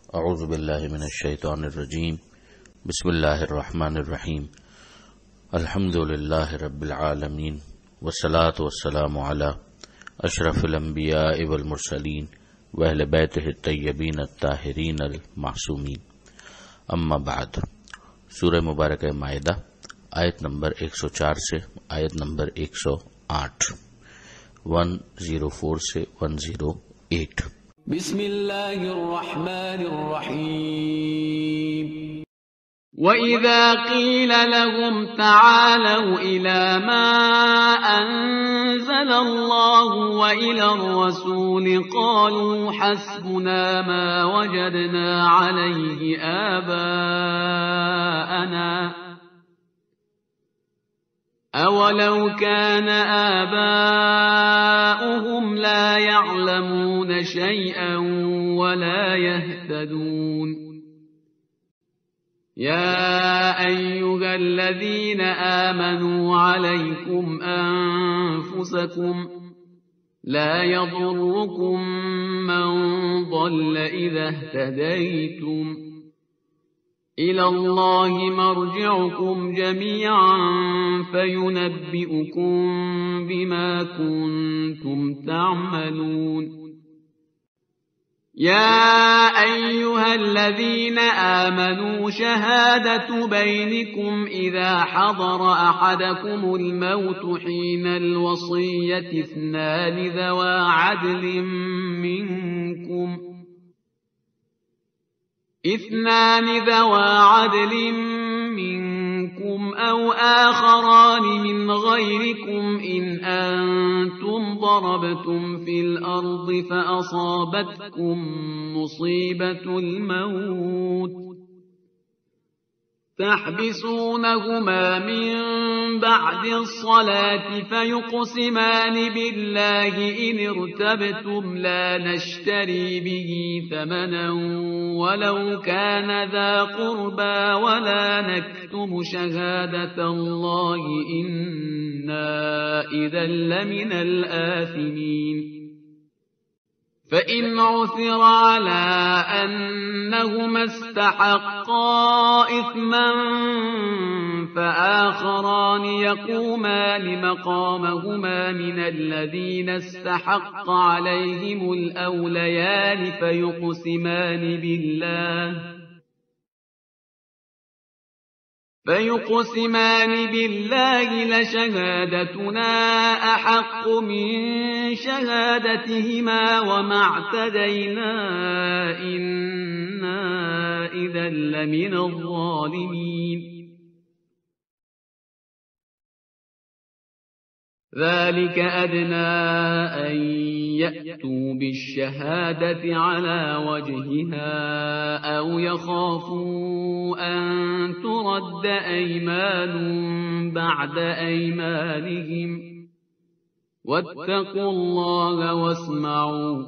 اعوذ باللہ من الشیطان الرجیم بسم اللہ الرحمن الرحیم الحمد للہ رب العالمین والصلاة والسلام علی اشرف الانبیاء والمرسلین واہل بیتہ الطیبین الطاہرین المعصومین اما بعد۔ سورہ مبارکہ مائدہ آیت نمبر 104 سے آیت نمبر 108، 104 سے 108۔ بسم اللہ الرحمن الرحیم۔ وَإِذَا قِيلَ لَهُمْ تَعَالَوْا إِلَى مَا أَنزَلَ اللَّهُ وَإِلَى الرَّسُولِ قَالُوا حَسْبُنَا مَا وَجَدْنَا عَلَيْهِ آبَاءَنَا أَوَلَوْ كَانَ آبَاؤُهُمْ لَا يَعْلَمُونَ شَيْئًا وَلَا يَهْتَدُونَ يَا أَيُّهَا الَّذِينَ آمَنُوا عَلَيْكُمْ أَنفُسَكُمْ لَا يَضُرُّكُمْ مَنْ ضَلَّ إِذَا اهْتَدَيْتُمْ إِلَى اللَّهِ مَرْجِعُكُمْ جَمِيعًا فَيُنَبِّئُكُم بِمَا كُنتُمْ تَعْمَلُونَ يَا أَيُّهَا الَّذِينَ آمَنُوا شَهَادَةُ بَيْنِكُمْ إِذَا حَضَرَ أَحَدَكُمُ الْمَوْتُ حِينَ الْوَصِيَّةِ اثْنَانِ ذَوَا عَدْلٍ منكم أو آخران من غيركم إن أنتم ضربتم في الأرض فأصابتكم مصيبة الموت تحبسونهما من بعد الصلاة فيقسمان بالله إن ارتبتم لا نشتري به ثمنا ولو كان ذا قربى ولا نكتم شهادة الله إنا إذا لمن الآثمين فإن عثر على أنهما استحقا إثما فآخران يقومان مقامهما من الذين استحق عليهم الأوليان فيقسمان بالله لشهادتنا أحق من شهادتهما وما اعتدينا إنا إذا لمن الظالمين ذلك أدنى أن يأتوا بالشهادة على وجهها أو يخافوا أن ترد أيمان بعد أيمانهم واتقوا الله واسمعوا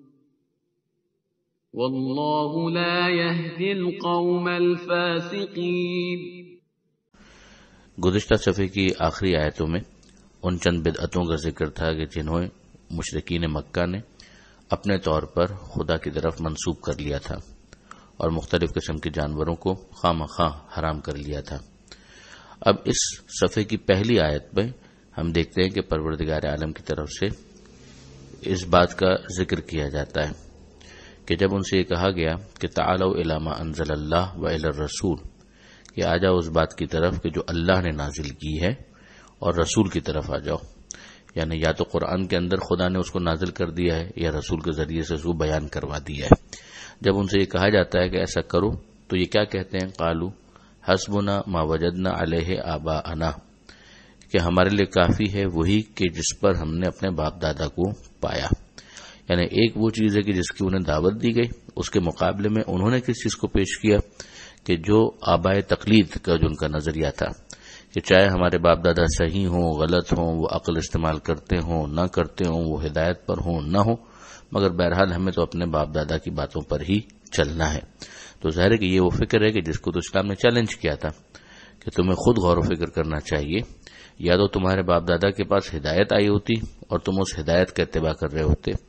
والله لا يهدي القوم الفاسقين۔ گزشتہ صفحے کی آخری آیتوں میں ان چند بدعتوں کا ذکر تھا کہ جنہوں مشرکین مکہ نے اپنے طور پر خدا کی طرف منسوب کر لیا تھا اور مختلف قسم کے جانوروں کو خواہ مخواہ حرام کر لیا تھا۔ اب اس صفحے کی پہلی آیت میں ہم دیکھتے ہیں کہ پروردگار عالم کی طرف سے اس بات کا ذکر کیا جاتا ہے کہ جب ان سے یہ کہا گیا کہ تعالوا الی ما انزل اللہ و الی الرسول، کہ آ جاؤ اس بات کی طرف کہ جو اللہ نے نازل کی ہے اور رسول کی طرف آ جاؤ، یعنی یا تو قرآن کے اندر خدا نے اس کو نازل کر دیا ہے یا رسول کے ذریعے سے اس کو بیان کروا دیا ہے۔ جب ان سے یہ کہا جاتا ہے کہ ایسا کرو تو یہ کیا کہتے ہیں؟ قالوا حسبنا ما وجدنا علیہ آباءنا، کہ ہمارے لیے کافی ہے وہی کہ جس پر ہم نے اپنے باپ دادا کو پایا۔ یعنی ایک وہ چیز ہے کہ جس کی انہیں دعوت دی گئی، اس کے مقابلے میں انہوں نے کس چیز کو پیش کیا کہ جو آبائے تقلید کا جو ان کا نظریہ تھا کہ چاہے ہمارے باپ دادا صحیح ہوں غلط ہوں، وہ عقل استعمال کرتے ہوں نہ کرتے ہوں، وہ ہدایت پر ہوں نہ ہو، مگر بہرحال ہمیں تو اپنے باپ دادا کی باتوں پر ہی چلنا ہے۔ تو ظاہر ہے کہ یہ وہ فکر ہے کہ جس کو تو اسلام نے چیلنج کیا تھا کہ تمہیں خود غور و فکر کرنا چاہیے، یا تو تمہارے باپ دادا کے پاس ہدایت آئی ہوتی اور تم اس ہدایت کا اتباع کر رہے ہوتے،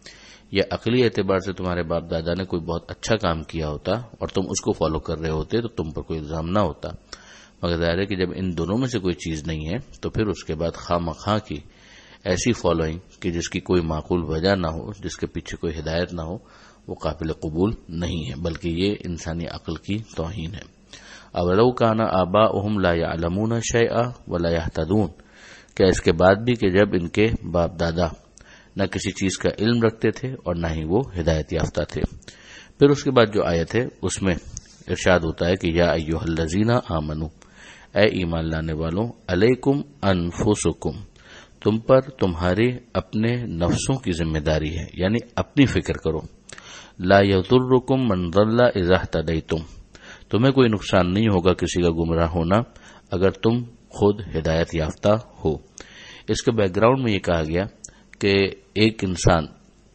یا عقلی اعتبار سے تمہارے باپ دادا نے کوئی بہت اچھا کام کیا ہوتا اور تم اس کو فالو کر رہے ہوتے تو تم پر کوئی الزام نہ ہوتا، مگر ظاہر ہے کہ جب ان دونوں میں سے کوئی چیز نہیں ہے تو پھر اس کے بعد خواہ مخواہ کی ایسی فالوئنگ کہ جس کی کوئی معقول وجہ نہ ہو، جس کے پیچھے کوئی ہدایت نہ ہو، وہ قابل قبول نہیں ہے، بلکہ یہ انسانی عقل کی توہین ہے۔ اولو کان آباؤہم لا یعلمون شیئا ولا یہتدون، کیا اس کے بعد بھی کہ جب ان کے باپ دادا نہ کسی چیز کا علم رکھتے تھے اور نہ ہی وہ ہدایت یافتہ تھے۔ پھر اس کے بعد جو آیت ہے اس میں ارشاد ہوتا ہے کہ یا ایھا الذین آمنو، اے ایمان لانے والوں، علیکم انفسکم، تم پر تمہارے اپنے نفسوں کی ذمہ داری ہے، یعنی اپنی فکر کرو۔ لا یضرکم من ضل اذا اہتدیتم، تمہیں کوئی نقصان نہیں ہوگا کسی کا گمراہ ہونا اگر تم خود ہدایت یافتہ ہو۔ اس کے بیک گراؤنڈ میں یہ کہا گیا کہ ایک انسان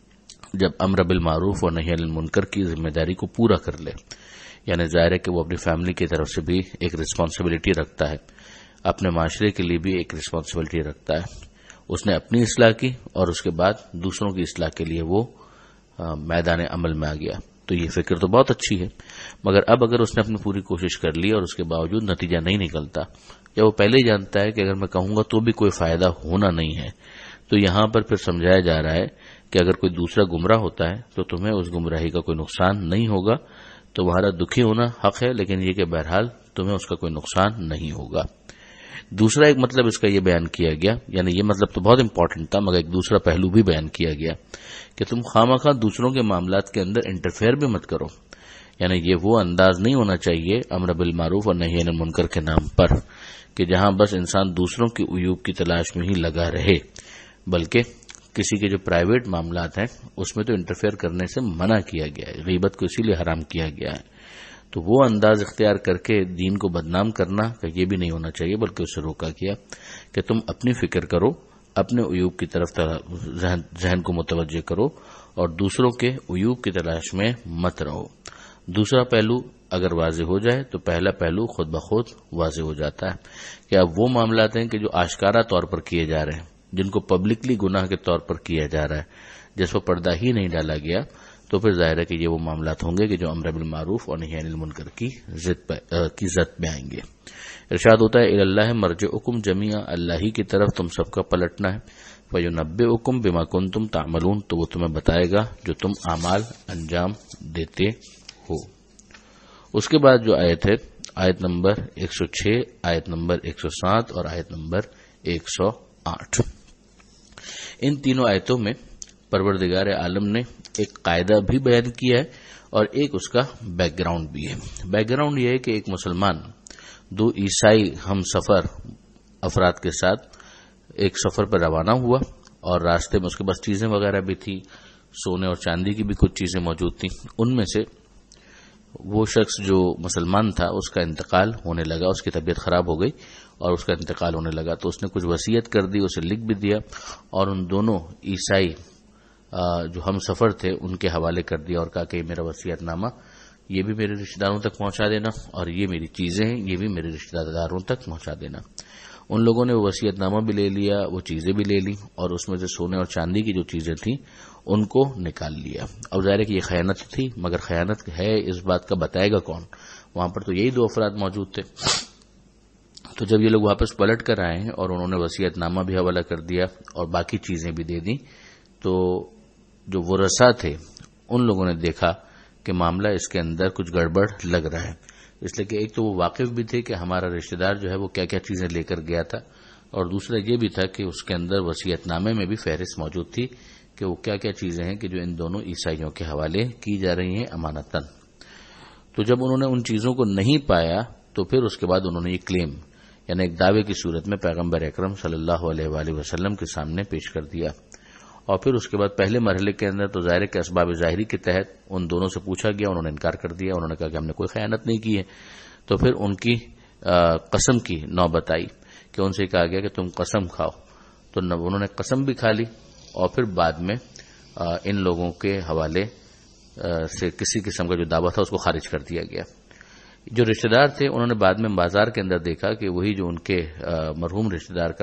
جب امر بالمعروف اور نہی عن المنکر کی ذمہ داری کو پورا کر لے، یعنی ظاہر ہے کہ وہ اپنی فیملی کی طرف سے بھی ایک رسپانسبلٹی رکھتا ہے، اپنے معاشرے کے لیے بھی ایک رسپانسبلٹی رکھتا ہے، اس نے اپنی اصلاح کی اور اس کے بعد دوسروں کی اصلاح کے لیے وہ میدان عمل میں آ گیا، تو یہ فکر تو بہت اچھی ہے، مگر اب اگر اس نے اپنی پوری کوشش کر لی اور اس کے باوجود نتیجہ نہیں نکلتا، یا وہ پہلے ہی جانتا ہے کہ اگر میں کہوں گا تو بھی کوئی فائدہ ہونا نہیں ہے، تو یہاں پر پھر سمجھایا جا رہا ہے کہ اگر کوئی دوسرا گمراہ ہوتا ہے تو تمہیں اس گمراہی کا کوئی نقصان نہیں ہوگا، تمہارا دکھی ہونا حق ہے، لیکن یہ کہ بہرحال تمہیں اس کا کوئی نقصان نہیں ہوگا۔ دوسرا ایک مطلب اس کا یہ بیان کیا گیا، یعنی یہ مطلب تو بہت امپورٹنٹ تھا، مگر ایک دوسرا پہلو بھی بیان کیا گیا کہ تم خواہ دوسروں کے معاملات کے اندر انٹرفیئر بھی مت کرو، یعنی یہ وہ انداز نہیں ہونا چاہیے امر بالمعروف اور نہی عن المنکر کے نام پر کہ جہاں بس انسان دوسروں کی عیوب کی تلاش میں ہی لگا رہے، بلکہ کسی کے جو پرائیویٹ معاملات ہیں اس میں تو انٹرفیئر کرنے سے منع کیا گیا ہے، غیبت کو اسی لیے حرام کیا گیا ہے، تو وہ انداز اختیار کر کے دین کو بدنام کرنا کہ یہ بھی نہیں ہونا چاہیے، بلکہ اسے روکا گیا کہ تم اپنی فکر کرو، اپنے عیوب کی طرف ذہن کو متوجہ کرو اور دوسروں کے عیوب کی تلاش میں مت رہو۔ دوسرا پہلو اگر واضح ہو جائے تو پہلا پہلو خود بخود واضح ہو جاتا ہے کہ اب وہ معاملات ہیں کہ جو آشکارا طور پر کیے جا رہے ہیں، جن کو پبلکلی گناہ کے طور پر کیا جا رہا ہے، جس پر پردہ ہی نہیں ڈالا گیا، تو پھر ظاہر ہے کہ یہ وہ معاملات ہوں گے کہ جو امر بالمعروف اور نہی عن المنکر کی ضد میں آئیں گے۔ ارشاد ہوتا ہے الی اللہ مرجعکم جمیعا، اللہ ہی کی طرف تم سب کا پلٹنا ہے، فینبئکم بما کنتم تعملون، تو وہ تمہیں بتائے گا جو تم اعمال انجام دیتے ہو۔ اس کے بعد جو آیت ہے، آیت نمبر 106، آیت نمبر 107 اور آیت نمبر 108، ان تینوں آیتوں میں پروردگار عالم نے ایک قاعدہ بھی بیان کیا ہے اور ایک اس کا بیک گراؤنڈ بھی ہے۔ بیک گراؤنڈ یہ ہے کہ ایک مسلمان دو عیسائی ہم سفر افراد کے ساتھ ایک سفر پر روانہ ہوا اور راستے میں اس کے پاس چیزیں وغیرہ بھی تھی، سونے اور چاندی کی بھی کچھ چیزیں موجود تھیں، ان میں سے وہ شخص جو مسلمان تھا اس کا انتقال ہونے لگا، اس کی طبیعت خراب ہو گئی اور اس کا انتقال ہونے لگا، تو اس نے کچھ وصیت کر دی، اسے لکھ بھی دیا اور ان دونوں عیسائی جو ہم سفر تھے ان کے حوالے کر دیا اور کہا کہ یہ میرا وصیت نامہ یہ بھی میرے رشتہ داروں تک پہنچا دینا اور یہ میری چیزیں ہیں یہ بھی میرے رشتہ داروں تک پہنچا دینا۔ ان لوگوں نے وہ وصیت نامہ بھی لے لیا، وہ چیزیں بھی لے لی اور اس میں سے سونے اور چاندی کی جو چیزیں تھیں ان کو نکال لیا۔ اب ظاہر ہے کہ یہ خیانت تھی، مگر خیانت ہے اس بات کا بتائے گا کون؟ وہاں پر تو یہی دو افراد موجود تھے۔ تو جب یہ لوگ واپس پلٹ کر آئے ہیں اور انہوں نے وصیت نامہ بھی حوالہ کر دیا اور باقی چیزیں بھی دے دیں، تو جو ورثاء تھے ان لوگوں نے دیکھا کہ معاملہ اس کے اندر کچھ گڑبڑ لگ رہا ہے، اس لیے کہ ایک تو وہ واقف بھی تھے کہ ہمارا رشتہ دار جو ہے وہ کیا کیا چیزیں لے کر گیا تھا، اور دوسرا یہ بھی تھا کہ اس کے اندر وصیت نامے میں بھی فہرست موجود تھی کہ وہ کیا کیا چیزیں ہیں کہ جو ان دونوں عیسائیوں کے حوالے کی جا رہی ہیں امانتاً۔ تو جب انہوں نے ان چیزوں کو نہیں پایا تو پھر اس کے بعد انہوں نے یہ کلیم یعنی ایک دعوے کی صورت میں پیغمبر اکرم صلی اللہ علیہ وآلہ وسلم کے سامنے پیش کر دیا، اور پھر اس کے بعد پہلے مرحلے کے اندر تو ظاہر ہے کہ اسباب ظاہری کے تحت ان دونوں سے پوچھا گیا، انہوں نے انکار کر دیا، انہوں نے کہا کہ ہم نے کوئی خیانت نہیں کی ہے، تو پھر ان کی قسم کی نوبت آئی کہ ان سے کہا گیا کہ تم قسم کھاؤ، تو انہوں نے قسم بھی کھا لی اور پھر بعد میں ان لوگوں کے حوالے سے کسی قسم کا جو دعویٰ تھا اس کو خارج کر دیا گیا۔ جو رشتہ دار تھے انہوں نے بعد میں بازار کے اندر دیکھا کہ وہی جو ان کے مرحوم رشتہ دار کا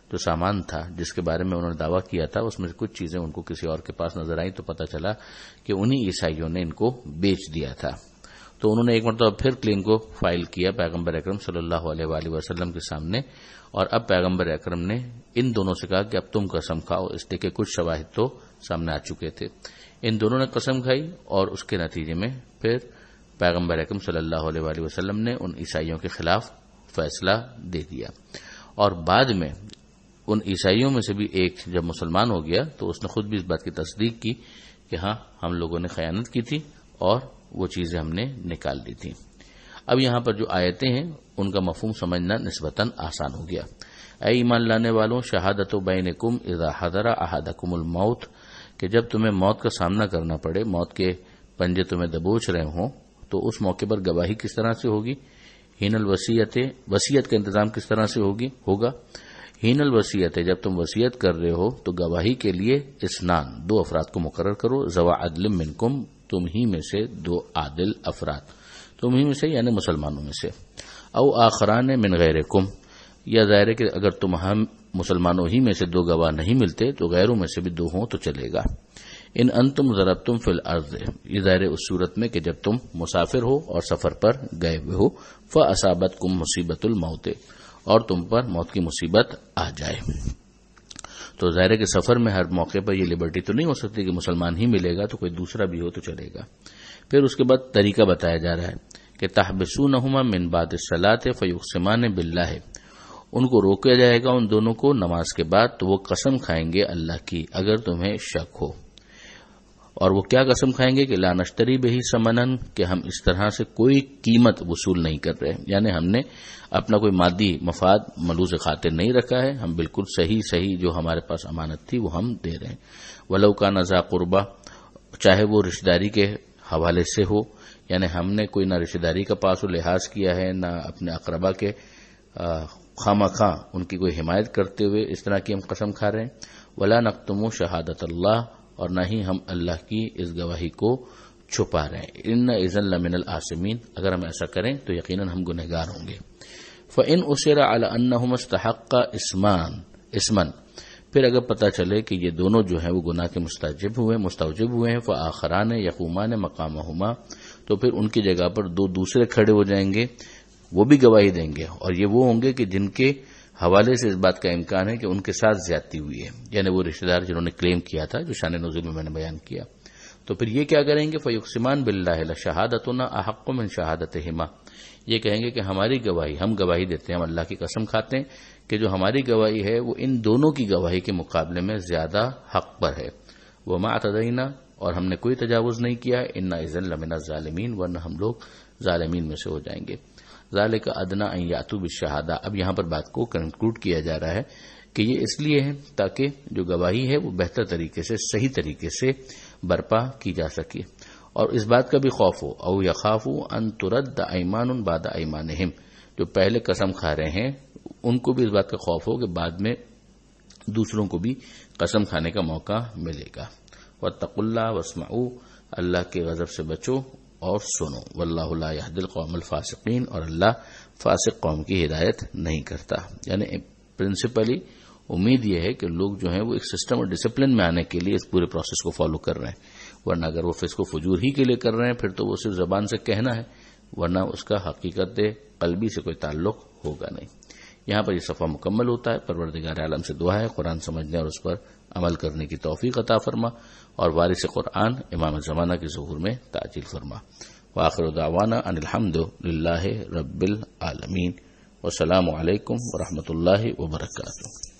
جو سامان تھا جس کے بارے میں انہوں نے دعویٰ کیا تھا اس میں کچھ چیزیں ان کو کسی اور کے پاس نظر آئیں تو پتہ چلا کہ انہی عیسائیوں نے ان کو بیچ دیا تھا. تو انہوں نے ایک مرتبہ پھر کلیم کو فائل کیا پیغمبر اکرم صلی اللہ علیہ وآلہ وسلم کے سامنے، اور اب پیغمبر اکرم نے ان دونوں سے کہا کہ اب تم قسم کھاؤ، اس لیے کہ کچھ شواہد تو سامنے آ چکے تھے. ان دونوں نے قسم کھائی اور اس کے نتیجے میں پھر پیغمبر اکرم صلی اللہ علیہ وآلہ وسلم نے ان عیسائیوں کے خلاف فیصلہ دے دیا. اور بعد میں ان عیسائیوں میں سے بھی ایک جب مسلمان ہو گیا تو اس نے خود بھی اس بات کی تصدیق کی کہ ہاں ہم لوگوں نے خیانت کی تھی اور وہ چیزیں ہم نے نکال لی تھی. اب یہاں پر جو آیتیں ہیں ان کا مفہوم سمجھنا نسبتاً آسان ہو گیا. اے ایمان لانے والوں، شہادت بینکم اذا حضر احدکم الموت، کہ جب تمہیں موت کا سامنا کرنا پڑے، موت کے پنجے تمہیں دبوچ رہے ہوں، تو اس موقع پر گواہی کس طرح سے ہوگی؟ ہین الوصیت، وصیت کا انتظام کس طرح سے ہوگا؟ ہین الوصیت، جب تم وصیت کر رہے ہو تو گواہی کے لیے اسنان، دو افراد کو مقرر کرو، ذوا عدل منکم، تم ہی میں سے دو عادل افراد، تم ہی میں سے یعنی مسلمانوں میں سے، او آخران من غیرکم، یا ظاہر ہے کہ اگر تم ہم مسلمانوں ہی میں سے دو گواہ نہیں ملتے تو غیروں میں سے بھی دو ہوں تو چلے گا. ان انتم ضربتم فی الارض، یہ ظاہر اس صورت میں کہ جب تم مسافر ہو اور سفر پر گئے ہوئے ہو، فاصابتکم مصیبت الموت، اور تم پر موت کی مصیبت آ جائے. تو ظاہر ہے کہ سفر میں ہر موقع پر یہ لبرٹی تو نہیں ہو سکتی کہ مسلمان ہی ملے گا تو کوئی دوسرا بھی ہو تو چلے گا. پھر اس کے بعد طریقہ بتایا جا رہا ہے کہ تحبسونہما من بعد الصلاۃ فیقسمان باللہ، ان کو روکا جائے گا ان دونوں کو نماز کے بعد تو وہ قسم کھائیں گے اللہ کی اگر تمہیں شک ہو. اور وہ کیا قسم کھائیں گے کہ لا نشتری بہی ثمنن، کہ ہم اس طرح سے کوئی قیمت وصول نہیں کر رہے، یعنی ہم نے اپنا کوئی مادی مفاد ملوث خاطر نہیں رکھا ہے، ہم بالکل صحیح جو ہمارے پاس امانت تھی وہ ہم دے رہے ہیں. ولو کان ذا قربا، چاہے وہ رشتہ داری کے حوالے سے ہو، یعنی ہم نے کوئی نہ رشتہ داری کا پاس و لحاظ کیا ہے، نہ اپنے اقربا کے خامخواہ ان کی کوئی حمایت کرتے ہوئے اس طرح کی ہم قسم کھا رہے ہیں. ولا نکتم شہادت اللہ، اور نہ ہی ہم اللہ کی اس گواہی کو چھپا رہے ہیں. ان اذن لمن الآثمین، اگر ہم ایسا کریں تو یقیناً ہم گنہگار ہوں گے. فإن أُصِرَ عَلَى أَنَّهُمَا اسْتَحَقَّا اسْمًا، پھر اگر پتہ چلے کہ یہ دونوں جو ہیں وہ گناہ کے مستوجب ہوئے ہیں، فآخران یقومان مقامہما، تو پھر ان کی جگہ پر دو دوسرے کھڑے ہو جائیں گے، وہ بھی گواہی دیں گے، اور یہ وہ ہوں گے کہ جن کے حوالے سے اس بات کا امکان ہے کہ ان کے ساتھ زیادتی ہوئی ہے، یعنی وہ رشتہ دار جنہوں نے کلیم کیا تھا جو شان نزول میں نے بیان کیا. تو پھر یہ کیا کریں گے؟ فیقسمان باللہ لشہادتنا احق من شہادتہما، یہ کہیں گے کہ ہماری گواہی، ہم گواہی دیتے ہیں، ہم اللہ کی قسم کھاتے ہیں کہ جو ہماری گواہی ہے وہ ان دونوں کی گواہی کے مقابلے میں زیادہ حق پر ہے. وما اعتدینا، اور ہم نے کوئی تجاوز نہیں کیا، انا اذن لمن الظالمین، ورنہ ہم لوگ ظالمین میں سے ہو جائیں گے. ذالک ادنی ان یاتوا بالشہادہ، اب یہاں پر بات کو کنکلوڈ کیا جا رہا ہے کہ یہ اس لیے ہے تاکہ جو گواہی ہے وہ بہتر طریقے سے، صحیح طریقے سے برپا کی جا سکے، اور اس بات کا بھی خوف ہو، او یخافوا ان ترد ایمان بعد ایمانہم، جو پہلے قسم کھا رہے ہیں ان کو بھی اس بات کا خوف ہو کہ بعد میں دوسروں کو بھی قسم کھانے کا موقع ملے گا. واتقوا اللہ واسمعوا، اللہ کے غضب سے بچو اور سنو. واللہ لا یہدی القوم الفاسقین، اور اللہ فاسق قوم کی ہدایت نہیں کرتا. یعنی پرنسپلی امید یہ ہے کہ لوگ جو ہیں وہ ایک سسٹم اور ڈسپلن میں آنے کے لیے اس پورے پروسیس کو فالو کر رہے ہیں، ورنہ اگر وہ فسق و فجور ہی کے لیے کر رہے ہیں پھر تو وہ صرف زبان سے کہنا ہے، ورنہ اس کا حقیقت قلبی سے کوئی تعلق ہوگا نہیں. یہاں پر یہ صفحہ مکمل ہوتا ہے. پروردگار عالم سے دعا ہے قرآن سمجھنے اور اس پر عمل کرنے کی توفیق عطا فرما، اور وارث قرآن امام زمانہ کے ظہور میں تعجیل فرما. وآخر دعوانا ان الحمد للہ رب العالمین، والسلام علیکم ورحمۃ اللہ وبرکاتہ.